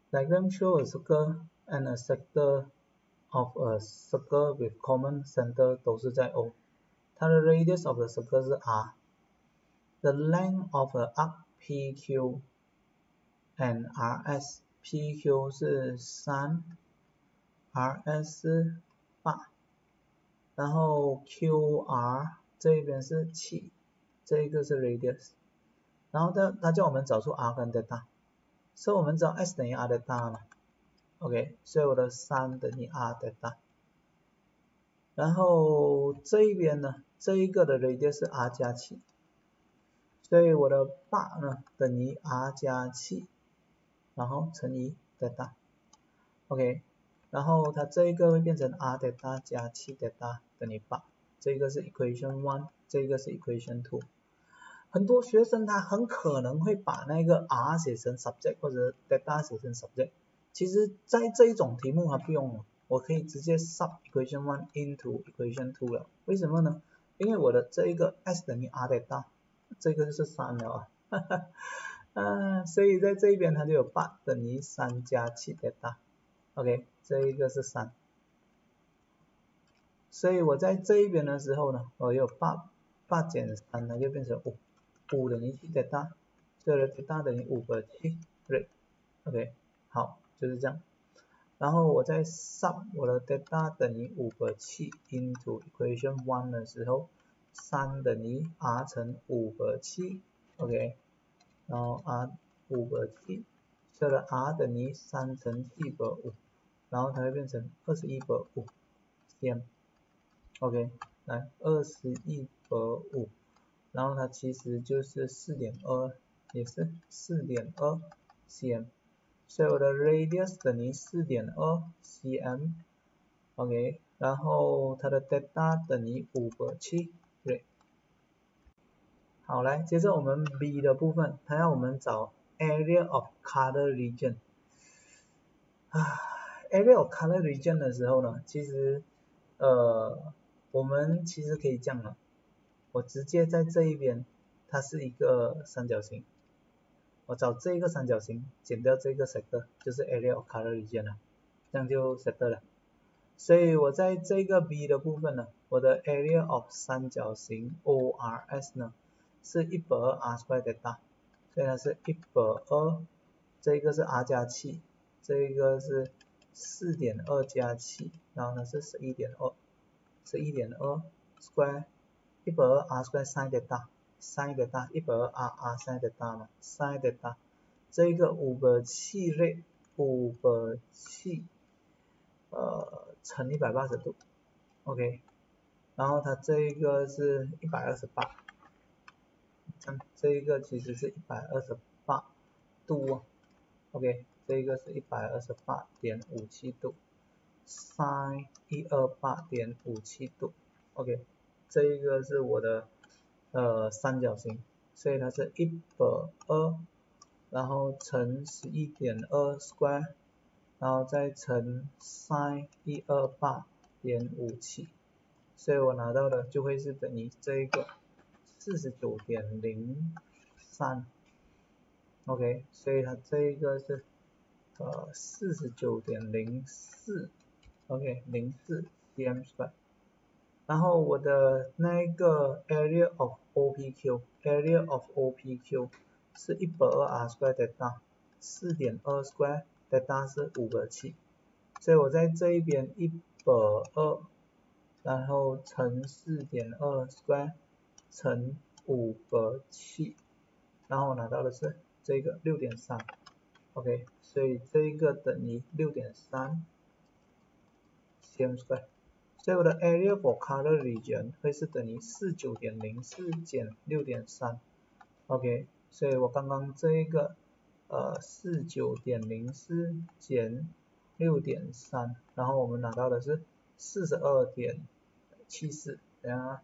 Diagram show a circle and a sector of a circle with common center 都是在 O。它的 radius of the circle 是 R。The length of the arc PQ and RS。PQ 是3，RS 是8，然后 QR 这边是7，这个是 radius。然后它叫我们找出 R 跟 delta。所以我们知道 S 等于 R delta 嘛 ，OK， 所以我的3等于 R delta。然后这一边呢，这一个的 radius 是 R 加7，所以我的8呢等于 R 加7，然后乘以 delta，OK， 然后它这一个会变成 R delta 加7 delta 等于8，这个是 equation 1， 这个是 equation 2。很多学生他很可能会把那个 R 写成 subject 或者 delta 写成 subject， 其实在这一种题目它不用了，我可以直接 sub equation 1 into equation 2了。为什么呢？因为我的这一个 S 等于 R delta， 这个就是3了所以在这一边它就有8等于3加7 delta，OK， 这一个是3。所以我在这一边的时候呢，我有8减3，它就变成5等于7 delta， 所以我的 delta 等于5/7，对 ，OK， 好，就是这样。然后我在 sub 我的 delta 等于5/7 into equation 1的时候，3等于 R 乘5/7 ，OK， 然后 R 5/7，所以的 R 等于3乘7/5，然后它会变成21/5 cm，OK， 来21/5。然后它其实就是 4.2， 也是 4.2 cm， 所以我的 radius 等于 4.2 cm， OK， 然后它的 delta 等于5/7，对。好，来，接着我们 B 的部分，它要我们找 area of color region。area of color region 的时候呢，其实我们其实可以这样的。我直接在这一边，它是一个三角形，我找这一个三角形减掉这个 sector， 就是 area of color region 了，这样就 settle 了。所以我在这个 B 的部分呢，我的 area of 三角形 ORS 呢是1/2 R square delta， 所以它是1/2，这个是 R 加7，这个是 4.2 加7，然后呢是 11.2 square。1/2 R square sin delta sin delta 1/2 R sin delta 嘛 sin delta 这个5/7 rate 5/7乘180度 OK， 然后它这一个是128，这一个其实是128度OK， 这个是 128.57 度 sin 128.57 度 OK， 这一个是我的三角形，所以它是1/2，然后乘 11.2 square， 然后再乘 sin 128.57， 所以我拿到的就会是等于这一个 49.03 OK， 所以它这一个是49.04 OK 04 cm square。然后我的那个 area of OPQ 是1/2 R square delta 4.2 square delta 是5/7，所以我在这一边1/2，然后乘 4.2 square 乘5/7，然后我拿到的是这个 6.3 OK， 所以这一个等于 6.3 cm square。所以我的 area for color region 会是等于 49.04 减 6.3 OK， 所以我刚刚这一个49.04 减 6.3， 然后我们拿到的是 42.74， 等下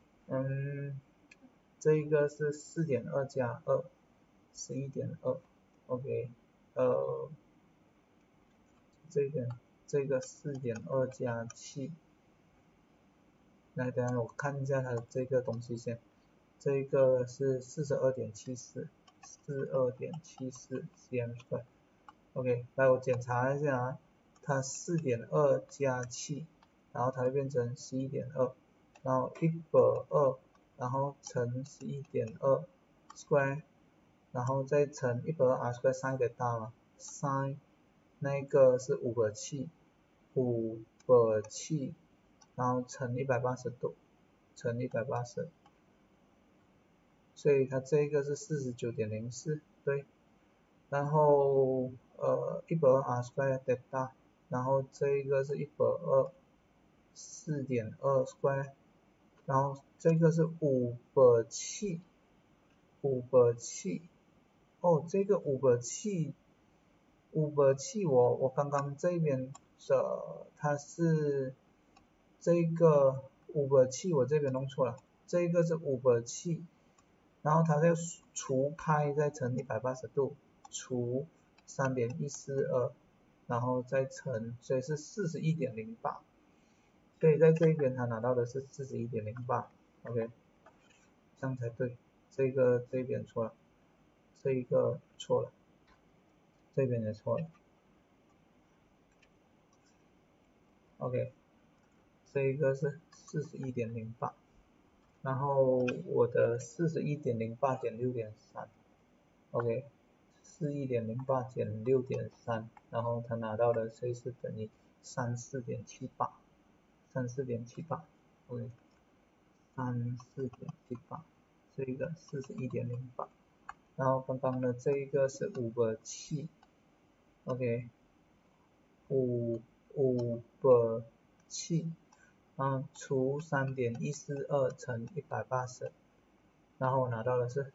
这一个是 4.2 加2 11.2 OK， 这个 4.2 加7，来，等下我看一下它的这个东西先，这个是 42.74 cm square OK， 来我检查一下啊，它4.2加7，然后它会变成11.2，然后120，然后乘11.2 square， 然后再乘120r square sin 的大嘛 ，sin 那个是570，然后乘180度，乘180，所以它这个是49.04，对。然后120r square delta， 然后这个是120 4.2 square， 然后这个是570，哦，这个570我刚刚这边它是这个570我这边弄错了，这个是570，然后它要除开再乘180度，除3.142，然后再乘，所以是41.08，所以在这边他拿到的是41.08 ，OK， 这样才对，这边错了，这一个错了，这边也错了 ，OK， 这一个是41.08，然后我的41.08减6.3 ，OK， 41.08减6.3，然后他拿到的所以是等于34.78， OK， 34.78， 这个41.08，然后刚刚的这一个是570 ，OK， 570，除3.142乘180，然后拿到的是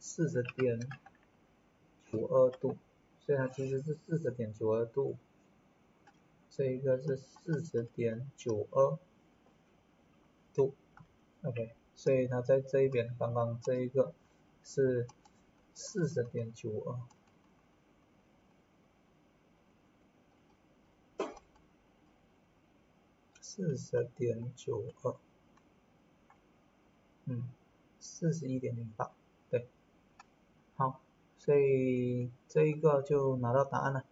40.92度，所以它其实是40.92度，这一个是40.92度 ，OK， 所以它在这一边刚刚这一个是40.92。40.92， 41.08， 对，好，所以这一个就拿到答案了。